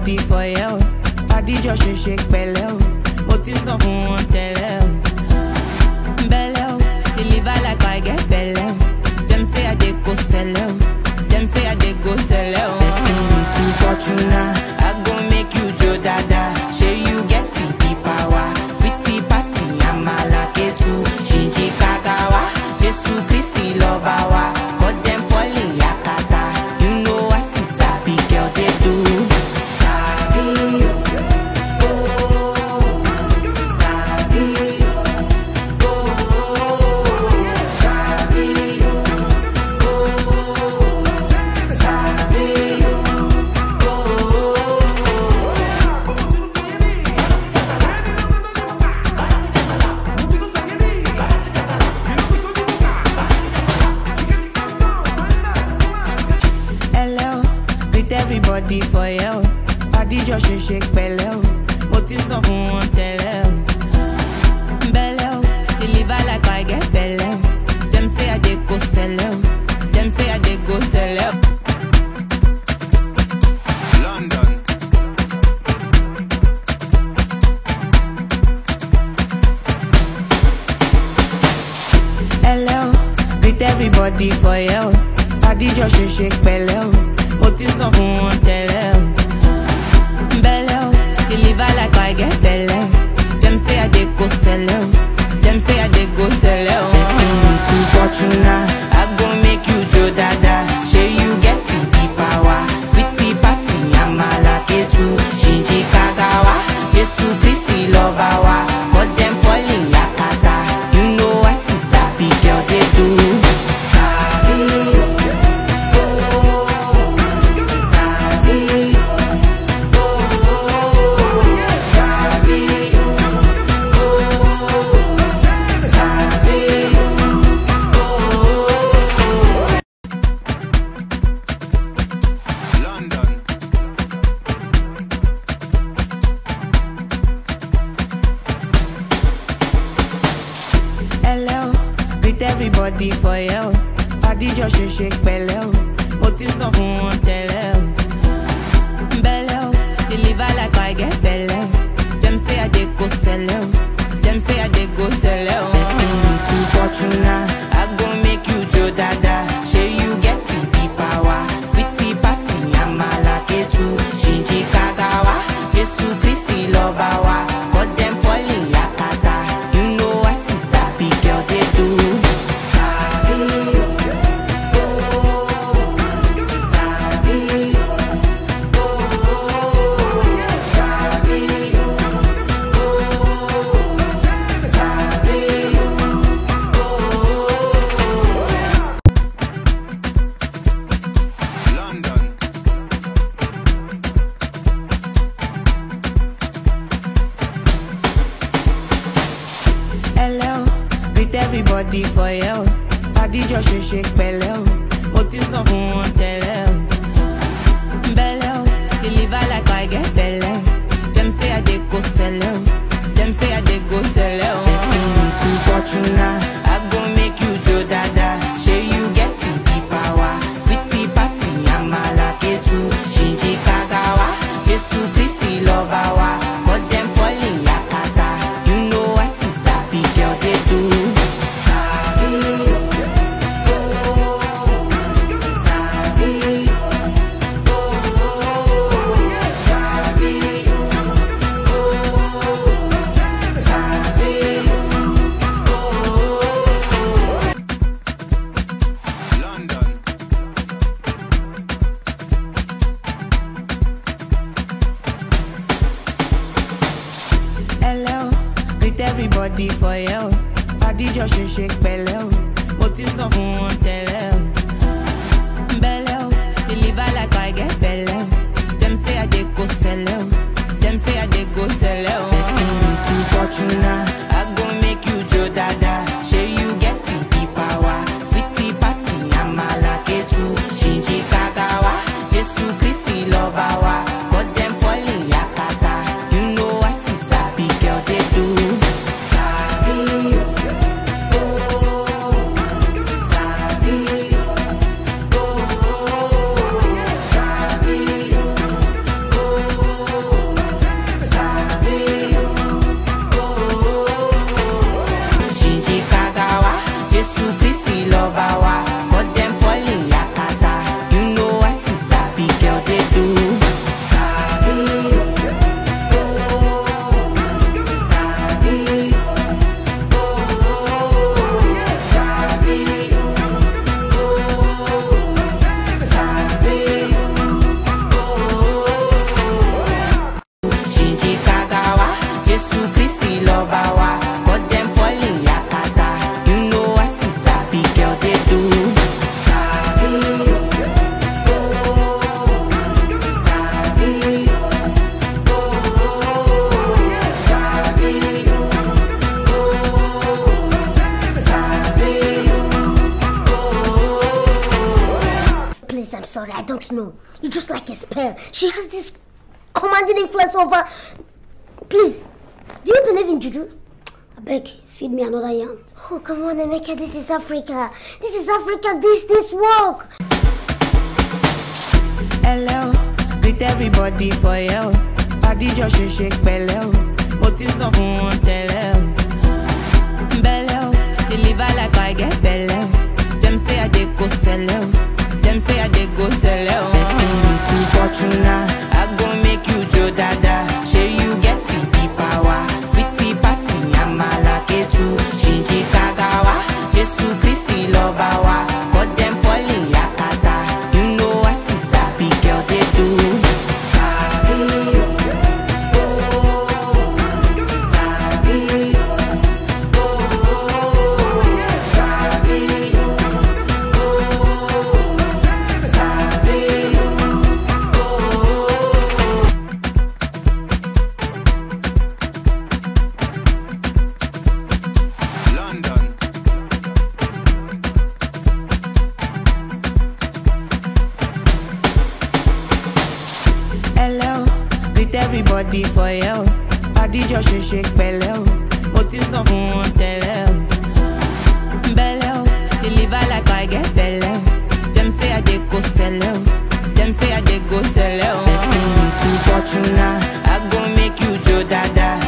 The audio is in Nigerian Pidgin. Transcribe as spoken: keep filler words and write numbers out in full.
everybody for you. Body just shake shake pẹ̀lẹ́ o. Mo ti sọ fún wọn tẹ́lẹ̀ o. Belle o, deliver like I get belle o. Them say I dey go sell o. Them say I dey go sell o. Destiny to Fortuna, I go make you Joe Dada. Shey you get the the power. Sweetie passy, amala ketu. Shinji kagawa, Jesu Christi lobawa. Got them falling yakata. You know I see sabi girl they do. Sabi, oh, sabi, oh, sabi, oh, sabi, hello, with everybody for you. Body just shake shake pẹ̀lẹ́ o. Mo ti sọ fún wọn tẹ́lẹ̀ o. Belle o, deliver like I get belle o. Them say I dey go sell o. Them say I dey go sell o. London. Hello, with everybody for you. Body just shake shake pẹ̀lẹ́ o. Mo ti sọ fún wọn tẹ́lẹ̀ o. Belle o, deliver like I get belle o. Them say I dey go sell o. Them say I dey go sell o. Destiny to Fortuna, I go make you Joe Dada. Shey you get the the power. Sweetie passy, amala ketu. Shinji kagawa, Jesu Christi lobawa. Got them falling yakata. You know I see sabi girl they do. Sabi, oh, sabi, oh, sabi, oh, sabi, oh. London. Hello, with everybody for you. Body just shake shake pẹ̀lẹ́ o. Mo ti sọ fún wọn tẹ́lẹ̀ o. Belle o, deliver like I get belle o. Them say I dey go sell o. Them say I dey go sell o. Destiny to Fortuna, I go make you Joe Dada. Shey you get the the power. Sweetie passy, amala ketu. Shinji kagawa, Jesu Christi lobawa. Got them falling yakata. You know I see sabi girl they do. Sabi, oh, sabi, oh, sabi, oh, sabi, oh. London. Hello, with everybody for you. Body just shake shake pẹ̀lẹ́ o. Mo ti sọ fún wọn tẹ́lẹ̀ o. Belle o, deliver like I get belle o. Them say I dey go sell o. Them say I dey go sell o. Destiny to Fortuna, I go make you Joe Dada. Shey you get the the power. Sweetie passy, amala ketu. Shinji kagawa, Jesu Christi lobawa. Got them falling yakata. You know I see sabi girl they do. Sabi, oh, sabi, oh, sabi, oh, sabi, oh. London. Hello, with everybody for you. Body just shake shake pẹ̀lẹ́ o. Mo ti sọ fún wọn tẹ́lẹ̀ o. Belle o, deliver like I get belle o. Them say I dey go sell o. Them say I dey go sell o. Destiny to Fortuna, I go make you Joe Dada. Shey you get the the power. Sweetie passy, amala ketu. Shinji kagawa, Jesu Christi lobawa. Got them falling yakata. You know I see sabi girl they do. Sabi, oh, sabi, oh, sabi, oh, sorry, I don't know. You just like a spell. She has this commanding influence over... Please, do you believe in juju? I beg, feed me another yam. Oh, come on, Emeka, this is Africa. This is Africa, this, this work. Hello, greet everybody for you. Body just shake, shake, bello. Motis of one tell bello. Deliver like I get bello. Them say I dey go sell out. Them say I dey go sell out. Best me to Fortuna. I go make you Joe Dada. Say you get the power. Sweetie passy, I'm a lucky too. Shinji Kagawa, Jesu Christi Lobawa. Got them falling yakata. You know I see sappy girl they do. Sabi, oh, Sabi, oh, Sabi, oh, Sabi, oh. London. Hello, greet everybody for you. Body just shake, shake, bello. Motis of one tell bello. Deliver like I get bello. Them say I dey go sell out. Them say I dey go sell out. Best me to Fortuna. I go make you Joe Dada.